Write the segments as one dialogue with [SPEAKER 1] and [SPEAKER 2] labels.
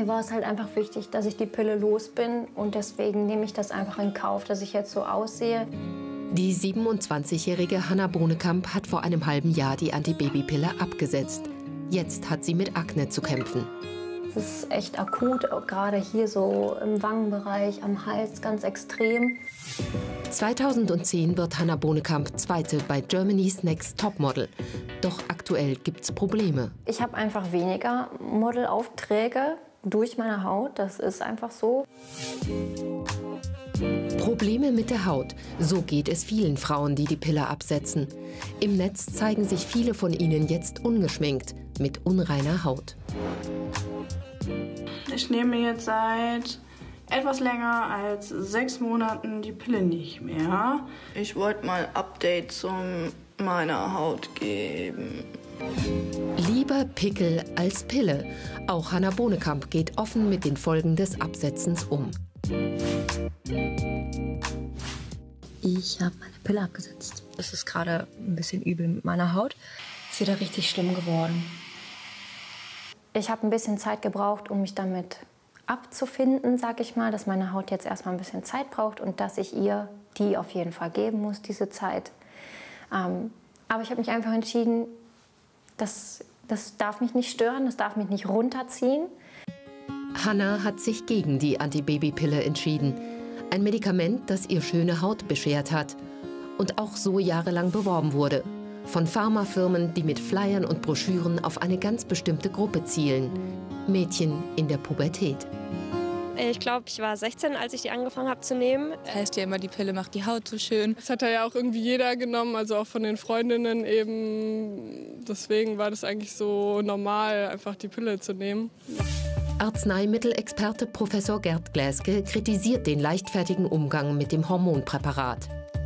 [SPEAKER 1] Mir war es halt einfach wichtig, dass ich die Pille los bin. Und deswegen nehme ich das einfach in Kauf, dass ich jetzt so aussehe.
[SPEAKER 2] Die 27-jährige Hanna Bohnekamp hat vor einem halben Jahr die Antibabypille abgesetzt. Jetzt hat sie mit Akne zu kämpfen.
[SPEAKER 1] Es ist echt akut, gerade hier so im Wangenbereich, am Hals ganz extrem.
[SPEAKER 2] 2010 wird Hanna Bohnekamp Zweite bei Germany's Next Topmodel. Doch aktuell gibt's Probleme.
[SPEAKER 1] Ich habe einfach weniger Modelaufträge durch meine Haut, das ist einfach so.
[SPEAKER 2] Probleme mit der Haut. So geht es vielen Frauen, die die Pille absetzen. Im Netz zeigen sich viele von ihnen jetzt ungeschminkt, mit unreiner Haut.
[SPEAKER 3] Ich nehme jetzt seit etwas länger als 6 Monaten die Pille nicht mehr. Ich wollte mal ein Update zu meiner Haut geben.
[SPEAKER 2] Lieber Pickel als Pille. Auch Hanna Bohnekamp geht offen mit den Folgen des Absetzens um.
[SPEAKER 4] Ich habe meine Pille abgesetzt. Es ist gerade ein bisschen übel mit meiner Haut. Es ist wieder richtig schlimm geworden.
[SPEAKER 1] Ich habe ein bisschen Zeit gebraucht, um mich damit abzufinden, sag ich mal, dass meine Haut jetzt erstmal ein bisschen Zeit braucht und dass ich ihr die auf jeden Fall geben muss, diese Zeit. Aber ich habe mich einfach entschieden, das darf mich nicht stören, das darf mich nicht runterziehen.
[SPEAKER 2] Hanna hat sich gegen die Antibabypille entschieden. Ein Medikament, das ihr schöne Haut beschert hat und auch so jahrelang beworben wurde. Von Pharmafirmen, die mit Flyern und Broschüren auf eine ganz bestimmte Gruppe zielen. Mädchen in der Pubertät.
[SPEAKER 5] Ich glaube, ich war 16, als ich die angefangen habe zu nehmen.
[SPEAKER 6] Das heißt ja immer, die Pille macht die Haut so schön.
[SPEAKER 7] Das hat ja auch irgendwie jeder genommen, also auch von den Freundinnen eben. Deswegen war das eigentlich so normal, einfach die Pille zu nehmen.
[SPEAKER 2] Arzneimittelexperte Professor Gerd Gläske kritisiert den leichtfertigen Umgang mit dem Hormonpräparat.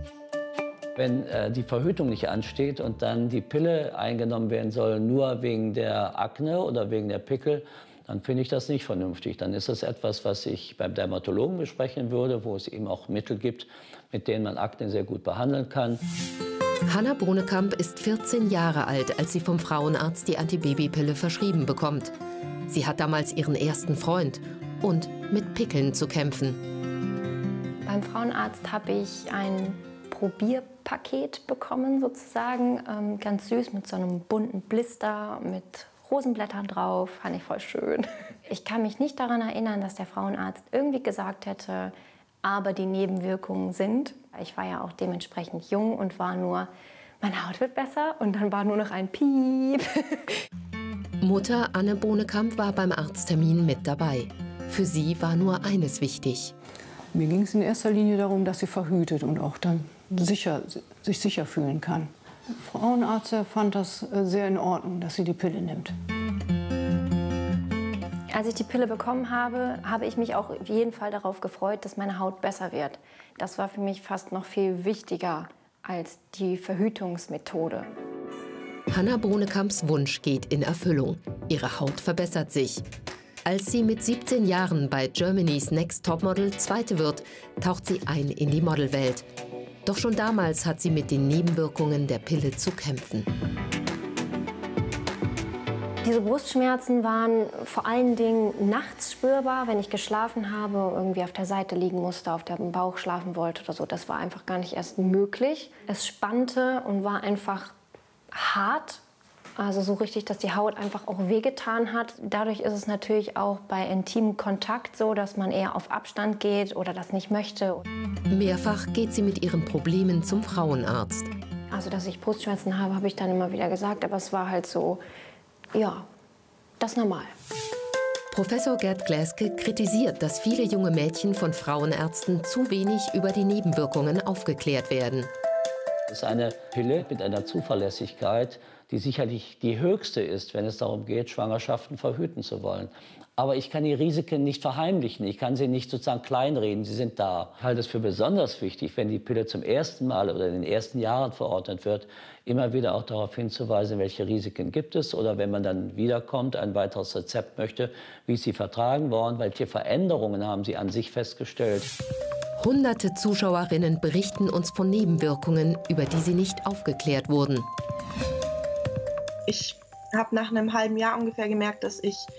[SPEAKER 8] Wenn die Verhütung nicht ansteht und dann die Pille eingenommen werden soll, nur wegen der Akne oder wegen der Pickel, dann finde ich das nicht vernünftig. Dann ist das etwas, was ich beim Dermatologen besprechen würde, wo es eben auch Mittel gibt, mit denen man Akne sehr gut behandeln kann.
[SPEAKER 2] Hanna Bohnekamp ist 14 Jahre alt, als sie vom Frauenarzt die Antibabypille verschrieben bekommt. Sie hat damals ihren ersten Freund und mit Pickeln zu kämpfen.
[SPEAKER 1] Beim Frauenarzt habe ich ein Probierpaket bekommen, sozusagen. Ganz süß mit so einem bunten Blister mit Rosenblättern drauf. Fand ich voll schön. Ich kann mich nicht daran erinnern, dass der Frauenarzt irgendwie gesagt hätte, aber die Nebenwirkungen sind. Ich war ja auch dementsprechend jung und war nur, meine Haut wird besser und dann war nur noch ein Piep.
[SPEAKER 2] Mutter Anne Bohnekamp war beim Arzttermin mit dabei. Für sie war nur eines wichtig.
[SPEAKER 9] Mir ging es in erster Linie darum, dass sie verhütet und auch dann sich sicher fühlen kann. Der Frauenarzt fand das sehr in Ordnung, dass sie die Pille nimmt.
[SPEAKER 1] Als ich die Pille bekommen habe, habe ich mich auch auf jeden Fall darauf gefreut, dass meine Haut besser wird. Das war für mich fast noch viel wichtiger als die Verhütungsmethode.
[SPEAKER 2] Hanna Bohnekamps Wunsch geht in Erfüllung. Ihre Haut verbessert sich. Als sie mit 17 Jahren bei Germany's Next Topmodel Zweite wird, taucht sie ein in die Modelwelt. Doch schon damals hat sie mit den Nebenwirkungen der Pille zu kämpfen.
[SPEAKER 1] Diese Brustschmerzen waren vor allen Dingen nachts spürbar, wenn ich geschlafen habe, irgendwie auf der Seite liegen musste, auf dem Bauch schlafen wollte oder so. Das war einfach gar nicht erst möglich. Es spannte und war einfach hart. Also so richtig, dass die Haut einfach auch wehgetan hat. Dadurch ist es natürlich auch bei intimem Kontakt so, dass man eher auf Abstand geht oder das nicht möchte.
[SPEAKER 2] Mehrfach geht sie mit ihren Problemen zum Frauenarzt.
[SPEAKER 1] Also, dass ich Brustschmerzen habe, habe ich dann immer wieder gesagt. Aber es war halt so, ja, das ist normal.
[SPEAKER 2] Professor Gerd Gläske kritisiert, dass viele junge Mädchen von Frauenärzten zu wenig über die Nebenwirkungen aufgeklärt werden.
[SPEAKER 8] Das ist eine Pille mit einer Zuverlässigkeit, die sicherlich die höchste ist, wenn es darum geht, Schwangerschaften verhüten zu wollen. Aber ich kann die Risiken nicht verheimlichen, ich kann sie nicht sozusagen kleinreden, sie sind da. Ich halte es für besonders wichtig, wenn die Pille zum ersten Mal oder in den ersten Jahren verordnet wird, immer wieder auch darauf hinzuweisen, welche Risiken gibt es. Oder wenn man dann wiederkommt, ein weiteres Rezept möchte, wie ist sie vertragen worden, welche Veränderungen haben sie an sich festgestellt.
[SPEAKER 2] Hunderte Zuschauerinnen berichten uns von Nebenwirkungen, über die sie nicht aufgeklärt wurden.
[SPEAKER 3] Ich habe nach einem halben Jahr ungefähr gemerkt, dass ich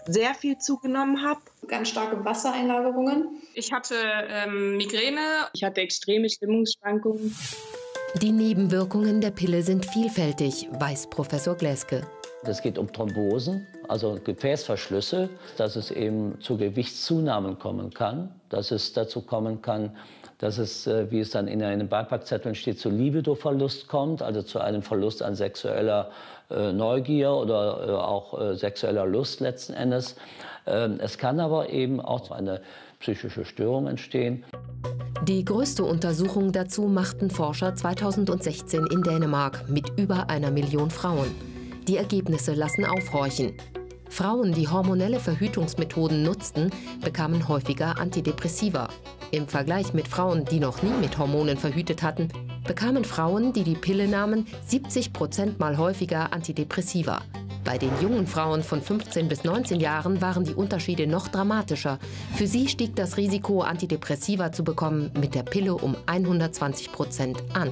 [SPEAKER 10] sehr viel zugenommen habe.
[SPEAKER 11] Ganz starke Wassereinlagerungen.
[SPEAKER 12] Ich hatte Migräne. Ich hatte extreme Stimmungsschwankungen.
[SPEAKER 2] Die Nebenwirkungen der Pille sind vielfältig, weiß Professor Gläske.
[SPEAKER 8] Es geht um Thrombosen, also Gefäßverschlüsse, dass es eben zu Gewichtszunahmen kommen kann, dass es dazu kommen kann, dass es, wie es dann in einem Beipackzettel steht, zu Libidoverlust kommt, also zu einem Verlust an sexueller Neugier oder auch sexueller Lust letzten Endes. Es kann aber eben auch eine psychische Störung entstehen.
[SPEAKER 2] Die größte Untersuchung dazu machten Forscher 2016 in Dänemark mit über 1 Million Frauen. Die Ergebnisse lassen aufhorchen. Frauen, die hormonelle Verhütungsmethoden nutzten, bekamen häufiger Antidepressiva. Im Vergleich mit Frauen, die noch nie mit Hormonen verhütet hatten, bekamen Frauen, die die Pille nahmen, 70% mal häufiger Antidepressiva. Bei den jungen Frauen von 15 bis 19 Jahren waren die Unterschiede noch dramatischer. Für sie stieg das Risiko, Antidepressiva zu bekommen, mit der Pille um 120% an.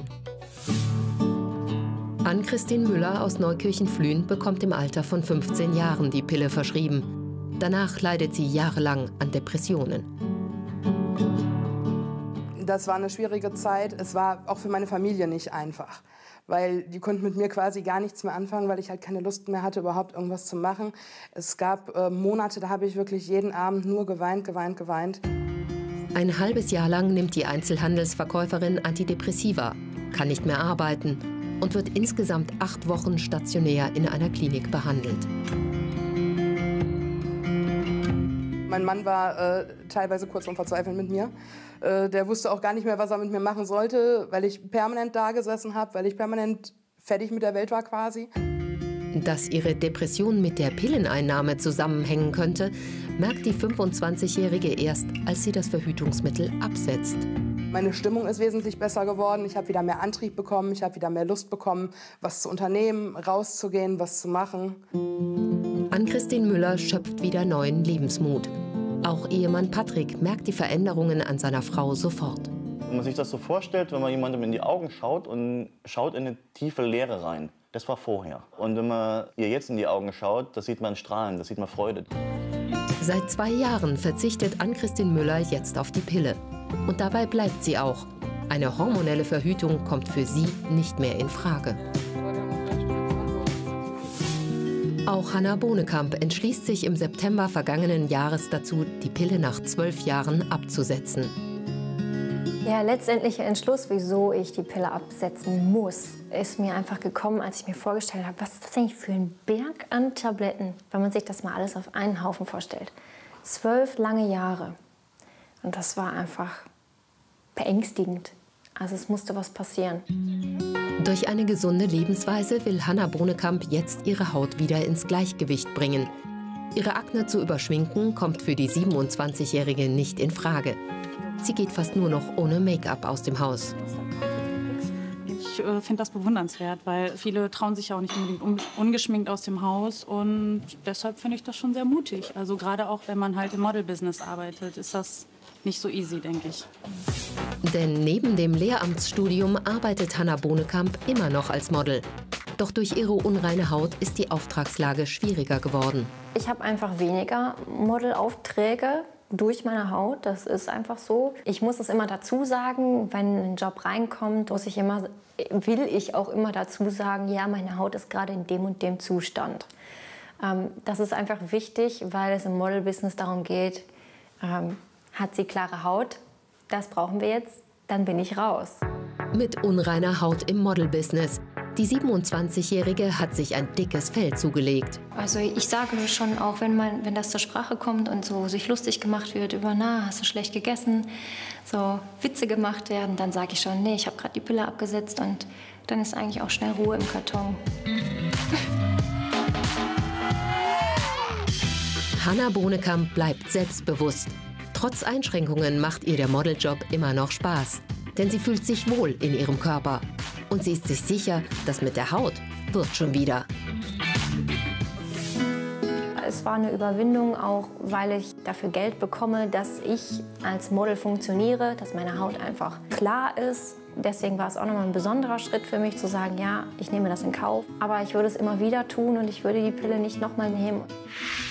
[SPEAKER 2] Ann-Christine Müller aus Neukirchen-Flühen bekommt im Alter von 15 Jahren die Pille verschrieben. Danach leidet sie jahrelang an Depressionen.
[SPEAKER 13] Das war eine schwierige Zeit. Es war auch für meine Familie nicht einfach, weil die konnten mit mir quasi gar nichts mehr anfangen, weil ich halt keine Lust mehr hatte, überhaupt irgendwas zu machen. Es gab Monate, da habe ich wirklich jeden Abend nur geweint.
[SPEAKER 2] Ein halbes Jahr lang nimmt die Einzelhandelsverkäuferin Antidepressiva, kann nicht mehr arbeiten und wird insgesamt 8 Wochen stationär in einer Klinik behandelt.
[SPEAKER 13] Mein Mann war teilweise kurz vorm Verzweifeln mit mir. Der wusste auch gar nicht mehr, was er mit mir machen sollte, weil ich permanent da gesessen habe, weil ich permanent fertig mit der Welt war quasi.
[SPEAKER 2] Dass ihre Depression mit der Pilleneinnahme zusammenhängen könnte, merkt die 25-Jährige erst, als sie das Verhütungsmittel absetzt.
[SPEAKER 13] Meine Stimmung ist wesentlich besser geworden. Ich habe wieder mehr Antrieb bekommen, ich habe wieder mehr Lust bekommen, was zu unternehmen, rauszugehen, was zu machen.
[SPEAKER 2] Ann-Christine Müller schöpft wieder neuen Lebensmut. Auch Ehemann Patrick merkt die Veränderungen an seiner Frau sofort.
[SPEAKER 14] Wenn man sich das so vorstellt, wenn man jemandem in die Augen schaut und schaut in eine tiefe Leere rein. Das war vorher. Und wenn man ihr jetzt in die Augen schaut, das sieht man Strahlen, das sieht man Freude.
[SPEAKER 2] Seit 2 Jahren verzichtet Ann-Christine Müller jetzt auf die Pille. Und dabei bleibt sie auch. Eine hormonelle Verhütung kommt für sie nicht mehr in Frage. Auch Hanna Bohnekamp entschließt sich im September vergangenen Jahres dazu, die Pille nach 12 Jahren abzusetzen.
[SPEAKER 1] Ja, letztendlicher Entschluss, wieso ich die Pille absetzen muss, ist mir einfach gekommen, als ich mir vorgestellt habe, was ist das eigentlich für ein Berg an Tabletten, wenn man sich das mal alles auf einen Haufen vorstellt. 12 lange Jahre. Und das war einfach beängstigend. Also es musste was passieren.
[SPEAKER 2] Durch eine gesunde Lebensweise will Hanna Bohnekamp jetzt ihre Haut wieder ins Gleichgewicht bringen. Ihre Akne zu überschminken, kommt für die 27-Jährige nicht in Frage. Sie geht fast nur noch ohne Make-up aus dem Haus.
[SPEAKER 15] Ich finde das bewundernswert, weil viele trauen sich ja auch nicht unbedingt ungeschminkt aus dem Haus. Und deshalb finde ich das schon sehr mutig. Also gerade auch, wenn man halt im Model-Business arbeitet, ist das nicht so easy, denke ich.
[SPEAKER 2] Denn neben dem Lehramtsstudium arbeitet Hanna Bohnekamp immer noch als Model. Doch durch ihre unreine Haut ist die Auftragslage schwieriger geworden.
[SPEAKER 1] Ich habe einfach weniger Modelaufträge durch meine Haut. Das ist einfach so. Ich muss es immer dazu sagen, wenn ein Job reinkommt, will ich auch immer dazu sagen, ja, meine Haut ist gerade in dem und dem Zustand. Das ist einfach wichtig, weil es im Model-Business darum geht, hat sie klare Haut? Das brauchen wir jetzt, dann bin ich raus.
[SPEAKER 2] Mit unreiner Haut im Model-Business. Die 27-Jährige hat sich ein dickes Fell zugelegt.
[SPEAKER 4] Also ich sage schon auch, wenn das zur Sprache kommt und so sich lustig gemacht wird über, na, hast du schlecht gegessen, so Witze gemacht werden, dann sage ich schon, nee, ich habe gerade die Pille abgesetzt und dann ist eigentlich auch schnell Ruhe im Karton.
[SPEAKER 2] Hanna Bohnekamp bleibt selbstbewusst. Trotz Einschränkungen macht ihr der Modeljob immer noch Spaß. Denn sie fühlt sich wohl in ihrem Körper. Und sie ist sich sicher, dass mit der Haut wird schon wieder.
[SPEAKER 1] Es war eine Überwindung, auch weil ich dafür Geld bekomme, dass ich als Model funktioniere, dass meine Haut einfach klar ist. Deswegen war es auch nochmal ein besonderer Schritt für mich, zu sagen, ja, ich nehme das in Kauf. Aber ich würde es immer wieder tun und ich würde die Pille nicht nochmal nehmen.